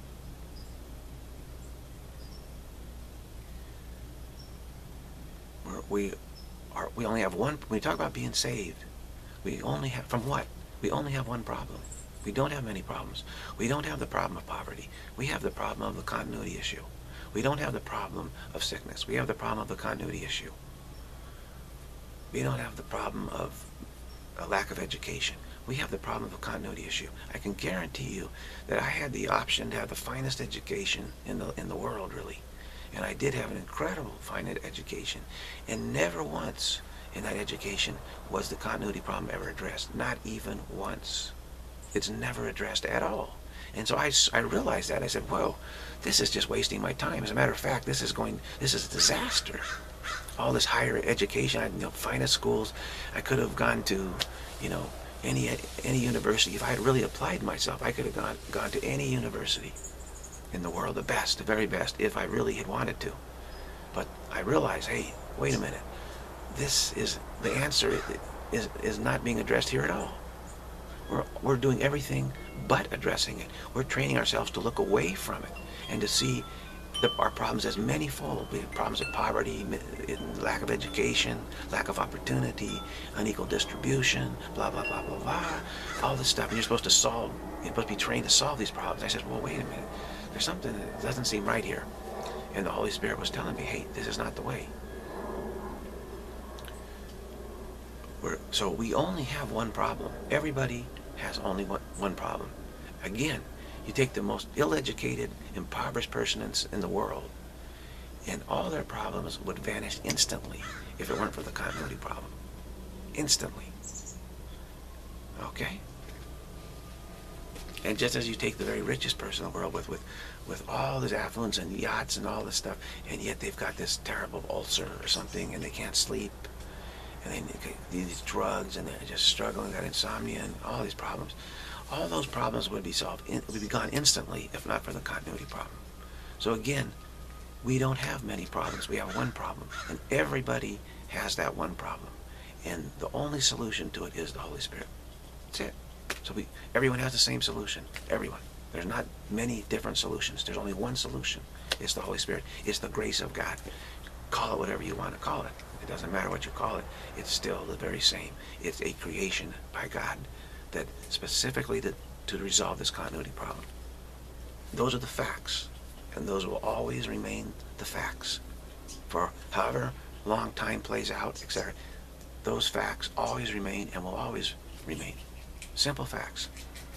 We only have one. When we talk about being saved, we only have, from what? We only have one problem. We don't have many problems. We don't have the problem of poverty. We have the problem of the continuity issue. We don't have the problem of sickness. We have the problem of the continuity issue. We don't have the problem of a lack of education. We have the problem of the continuity issue. I can guarantee you that I had the option to have the finest education in the world, really. And I did have an incredible fine education. And never once in that education was the continuity problem ever addressed. Not even once. It's never addressed at all. And so I realized that. I said, whoa, this is just wasting my time. As a matter of fact, this is a disaster. All this higher education, finest schools. I could have gone to, you know, any university. If I had really applied myself, I could have gone to any university in the world, the best, the very best, if I really had wanted to. But I realized, hey, wait a minute. The answer is not being addressed here at all. We're doing everything but addressing it. We're training ourselves to look away from it and to see our problems as manyfold. We have problems of poverty, lack of education, lack of opportunity, unequal distribution, blah, blah, blah, blah, blah. All this stuff. And you're supposed to be trained to solve these problems. I said, well, wait a minute. There's something that doesn't seem right here. And the Holy Spirit was telling me, hey, this is not the way. So we only have one problem. Everybody has only one problem. Again, you take the most ill-educated, impoverished person in the world, and all their problems would vanish instantly if it weren't for the continuity problem. Instantly. Okay? And just as you take the very richest person in the world with all this affluence and yachts and all this stuff, and yet they've got this terrible ulcer or something, and they can't sleep, and they need these drugs, and they're just struggling, got insomnia, and all these problems. All those problems would be solved, would be gone instantly if not for the continuity problem. So again, we don't have many problems. We have one problem, and everybody has that one problem. And the only solution to it is the Holy Spirit. That's it. So everyone has the same solution. Everyone. There's not many different solutions. There's only one solution. It's the Holy Spirit. It's the grace of God. Call it whatever you want to call it. It doesn't matter what you call it. It's still the very same. It's a creation by God that specifically to resolve this continuity problem. Those are the facts, and those will always remain the facts for however long time plays out, etc. Those facts always remain and will always remain. Simple facts.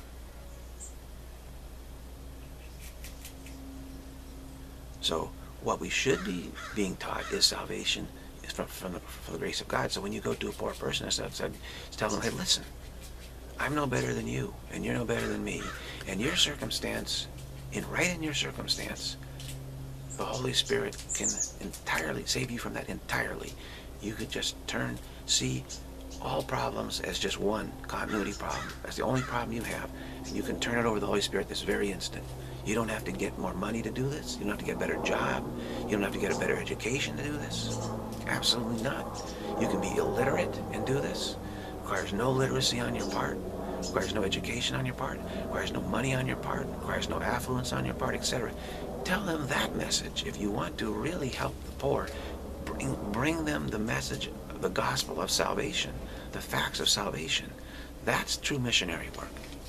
So what we should be being taught is salvation is from the grace of God. So when you go to a poor person and stuff, tell them, hey, listen, I'm no better than you, and you're no better than me. And your circumstance, right in your circumstance, the Holy Spirit can entirely save you from that entirely. You could just turn See all problems as just one continuity problem. That's the only problem you have. And you can turn it over to the Holy Spirit this very instant. You don't have to get more money to do this. You don't have to get a better job. You don't have to get a better education to do this. Absolutely not. You can be illiterate and do this. Requires no literacy on your part. Requires no education on your part. Requires no money on your part. Requires no affluence on your part, etc. Tell them that message. If you want to really help the poor, bring them the message, the gospel of salvation, the facts of salvation. That's true missionary work.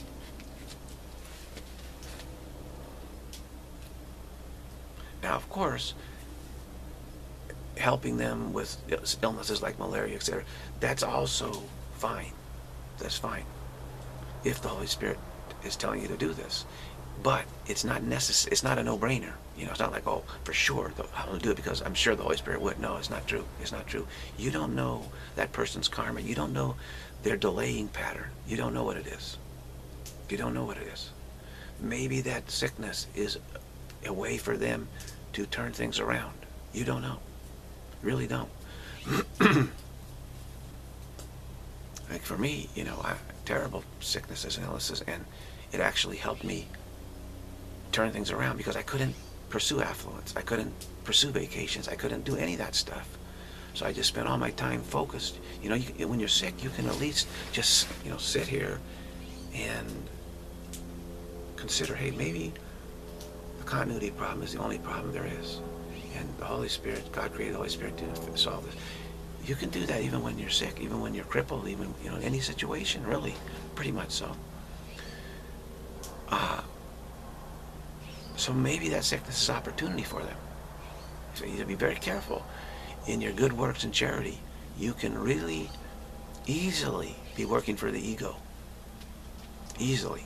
Now, of course, helping them with illnesses like malaria, etc., that's also fine. That's fine, if the Holy Spirit is telling you to do this. But it's not necessary. It's not a no-brainer. You know, it's not like, oh, for sure, I'm going to do it because I'm sure the Holy Spirit would. No, it's not true. It's not true. You don't know that person's karma. You don't know their delaying pattern. You don't know what it is. You don't know what it is. Maybe that sickness is a way for them to turn things around. You don't know. Really don't. Like for me, you know, terrible sicknesses and illnesses, and it actually helped me turn things around because I couldn't pursue affluence. I couldn't pursue vacations. I couldn't do any of that stuff. So I just spent all my time focused. You know, when you're sick, you can at least just, you know, sit here and consider, hey, maybe the continuity problem is the only problem there is. And the Holy Spirit, God created the Holy Spirit to solve this. You can do that even when you're sick, even when you're crippled, even, you know, in any situation, really, pretty much so. So maybe that sickness is opportunity for them. So you have to be very careful. In your good works and charity, you can really easily be working for the ego. Easily.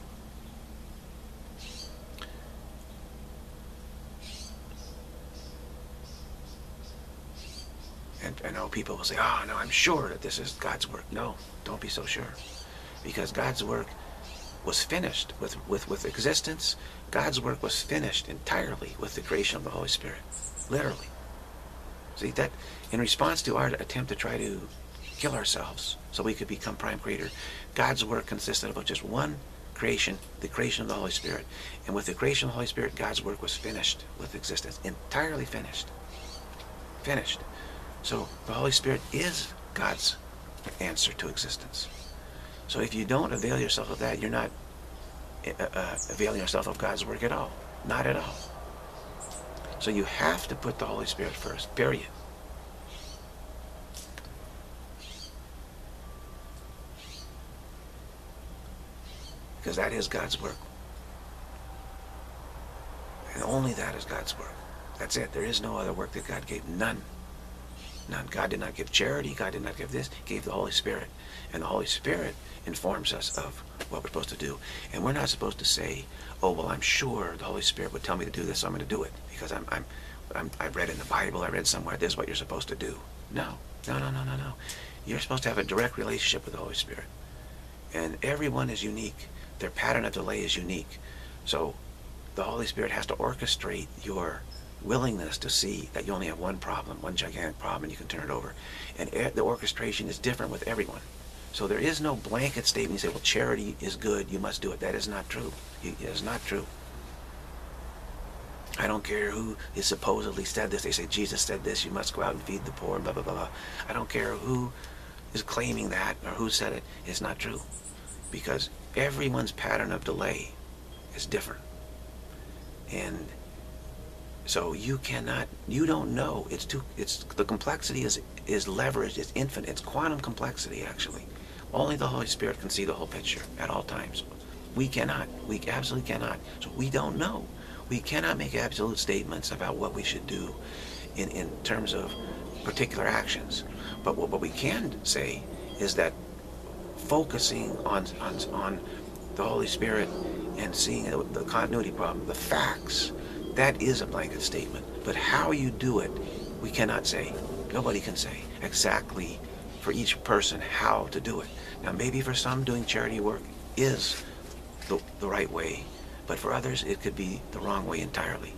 And I know people will say, oh, no, I'm sure that this is God's work. No, don't be so sure. Because God's work was finished with existence. God's work was finished entirely with the creation of the Holy Spirit. Literally. See, that in response to our attempt to try to kill ourselves so we could become prime creator, God's work consisted of just one creation, the creation of the Holy Spirit. And with the creation of the Holy Spirit, God's work was finished with existence. Entirely finished. Finished. So the Holy Spirit is God's answer to existence. So if you don't avail yourself of that, you're not availing yourself of God's work at all. Not at all. So you have to put the Holy Spirit first, period. Because that is God's work. And only that is God's work. That's it. There is no other work that God gave. None. None. God did not give charity. God did not give this. He gave the Holy Spirit. And the Holy Spirit informs us of what we're supposed to do. And we're not supposed to say, oh, well, I'm sure the Holy Spirit would tell me to do this, so I'm going to do it. Because I've read in the Bible, I read somewhere, this is what you're supposed to do. No. No, no, no, no, no. You're supposed to have a direct relationship with the Holy Spirit. And everyone is unique. Their pattern of delay is unique. So the Holy Spirit has to orchestrate your willingness to see that you only have one problem, one gigantic problem, and you can turn it over. And the orchestration is different with everyone. So there is no blanket statement. You say, well, charity is good, you must do it. That is not true. It is not true. I don't care who is supposedly said this. They say, Jesus said this, you must go out and feed the poor, blah, blah, blah, blah. I don't care who is claiming that or who said it. It's not true. Because everyone's pattern of delay is different. And so you cannot, you don't know. The complexity is leveraged, it's infinite, it's quantum complexity actually. Only the Holy Spirit can see the whole picture at all times. We cannot, we absolutely cannot. So we don't know. We cannot make absolute statements about what we should do in terms of particular actions. But what we can say is that focusing on the Holy Spirit and seeing the continuity problem, the facts, that is a blanket statement. But how you do it, we cannot say. Nobody can say exactly for each person how to do it. Now maybe for some doing charity work is the right way, but for others it could be the wrong way entirely.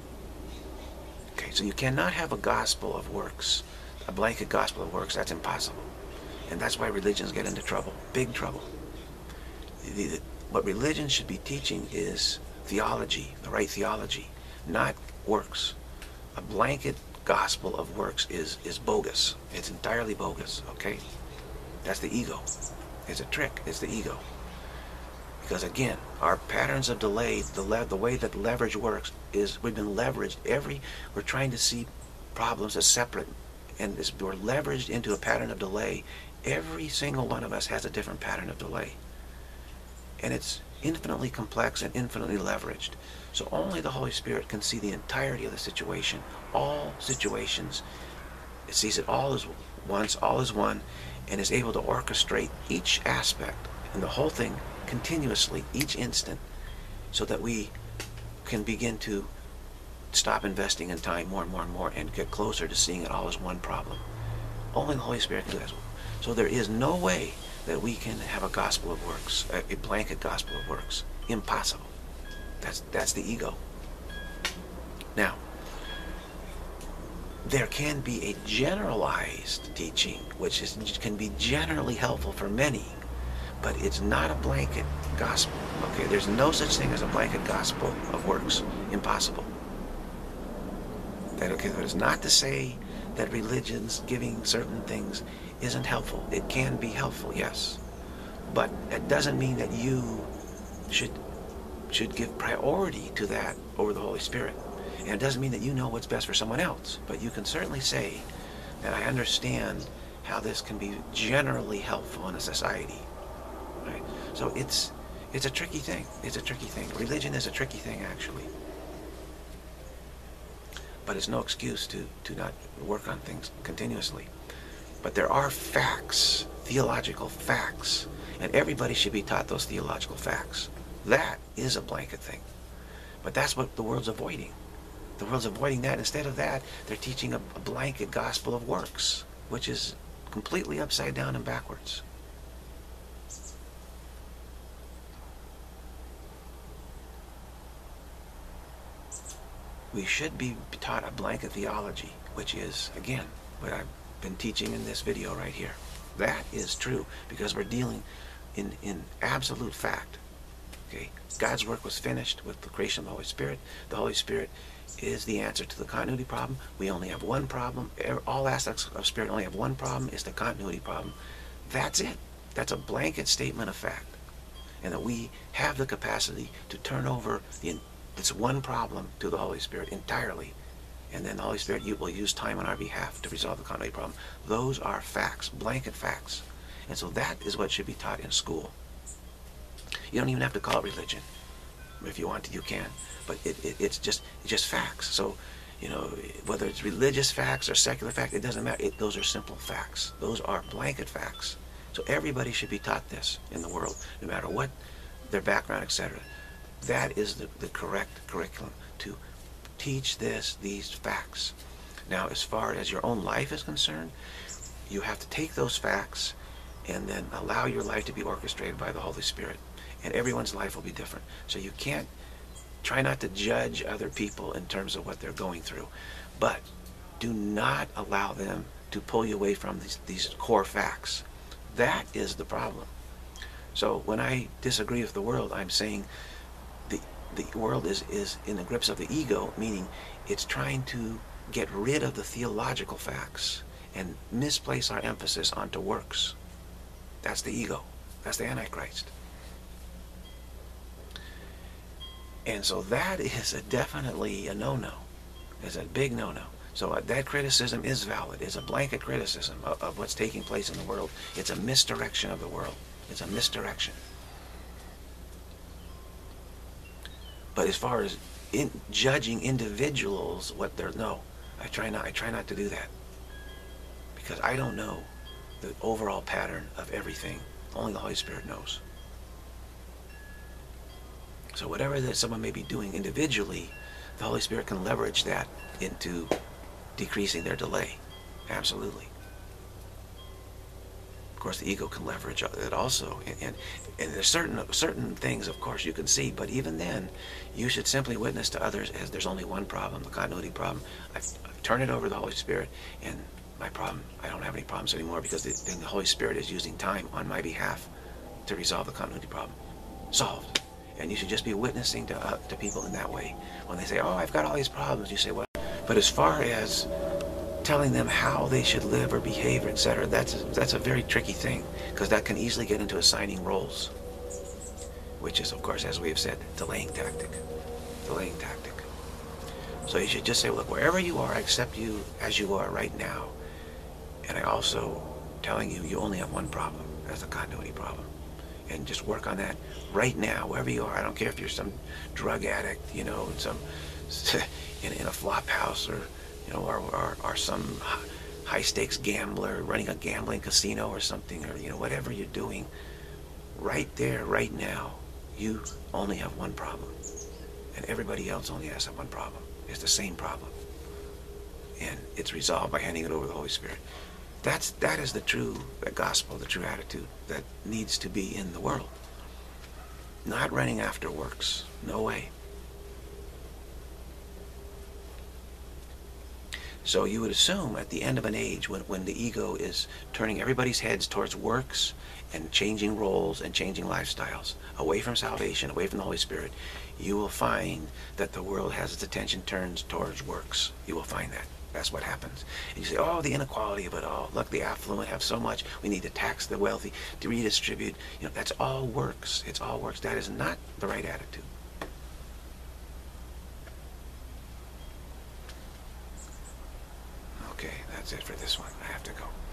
Okay, so you cannot have a gospel of works, a blanket gospel of works. That's impossible. And that's why religions get into trouble, big trouble. What religion should be teaching is theology, the right theology, not works. A blanket gospel of works is bogus. It's entirely bogus, okay? That's the ego. It's a trick. It's the ego. Because again, our patterns of delay, the way that leverage works is we've been leveraged we're trying to see problems as separate, and we're leveraged into a pattern of delay. Every single one of us has a different pattern of delay. And it's infinitely complex and infinitely leveraged. So only the Holy Spirit can see the entirety of the situation, all situations. It sees it all as once, all as one, and is able to orchestrate each aspect and the whole thing continuously, each instant, so that we can begin to stop investing in time more and more and more and get closer to seeing it all as one problem. Only the Holy Spirit can do that. So there is no way that we can have a gospel of works, a blanket gospel of works. Impossible. That's the ego. Now, there can be a generalized teaching, which can be generally helpful for many, but it's not a blanket gospel. Okay, there's no such thing as a blanket gospel of works. Impossible. That is not to say that religion's giving certain things isn't helpful. It can be helpful, yes, but that doesn't mean that you should give priority to that over the Holy Spirit. And it doesn't mean that you know what's best for someone else, but you can certainly say that I understand how this can be generally helpful in a society. Right? So it's a tricky thing. It's a tricky thing. Religion is a tricky thing, actually. But it's no excuse to not work on things continuously. But there are facts, theological facts, and everybody should be taught those theological facts. That is a blanket thing. But that's what the world's avoiding. The world's avoiding that. Instead of that, they're teaching a blanket gospel of works, which is completely upside down and backwards. We should be taught a blanket theology, which is, again, what I've been teaching in this video right here. That is true, because we're dealing in absolute fact. Okay, God's work was finished with the creation of the Holy Spirit. The Holy Spirit is the answer to the continuity problem. We only have one problem. All aspects of Spirit only have one problem. It's the continuity problem. That's it. That's a blanket statement of fact. And that we have the capacity to turn over this one problem to the Holy Spirit entirely. And then the Holy Spirit will use time on our behalf to resolve the continuity problem. Those are facts, blanket facts. And so that is what should be taught in school. You don't even have to call it religion. If you want to, you can. But it's just facts. So, you know, whether it's religious facts or secular facts, it doesn't matter. Those are simple facts. Those are blanket facts. So everybody should be taught this in the world, no matter what their background, etc. That is the correct curriculum, to teach these facts. Now, as far as your own life is concerned, you have to take those facts and then allow your life to be orchestrated by the Holy Spirit. And everyone's life will be different. So you can't try not to judge other people in terms of what they're going through. But do not allow them to pull you away from these core facts. That is the problem. So when I disagree with the world, I'm saying the world is in the grips of the ego, meaning it's trying to get rid of the theological facts and misplace our emphasis onto works. That's the ego. That's the Antichrist. And so that is definitely a no-no. It's a big no-no. So that criticism is valid. It's a blanket criticism of what's taking place in the world. It's a misdirection of the world. It's a misdirection. But as far as judging individuals, I try not to do that, because I don't know the overall pattern of everything. Only the Holy Spirit knows. So whatever that someone may be doing individually, the Holy Spirit can leverage that into decreasing their delay. Absolutely. Of course, the ego can leverage it also, and there's certain things, of course, you can see, but even then, you should simply witness to others as there's only one problem, the continuity problem. I turn it over to the Holy Spirit, and my problem. I don't have any problems anymore because the Holy Spirit is using time on my behalf to resolve the continuity problem. Solved. And you should just be witnessing to people in that way. When they say, oh, I've got all these problems, you say, well, but as far as telling them how they should live or behave, etc., that's a very tricky thing, because that can easily get into assigning roles, which is, of course, as we have said, delaying tactic. Delaying tactic. So you should just say, look, wherever you are, I accept you as you are right now. And I also telling you, you only have one problem. That's a continuity problem. And just work on that right now, wherever you are. I don't care if you're some drug addict, you know, some in a flop house, or you know, or some high stakes gambler running a gambling casino or something, or you know, whatever you're doing. Right there, right now, you only have one problem, and everybody else only has one problem. It's the same problem, and it's resolved by handing it over to the Holy Spirit. That is the true gospel, the true attitude that needs to be in the world. Not running after works. No way. So you would assume at the end of an age, when the ego is turning everybody's heads towards works and changing roles and changing lifestyles, away from salvation, away from the Holy Spirit, you will find that the world has its attention turned towards works. You will find that. That's what happens. And you say, oh, the inequality of it all. Look, the affluent have so much. We need to tax the wealthy, to redistribute. You know, that's all works. It's all works. That is not the right attitude. Okay, that's it for this one. I have to go.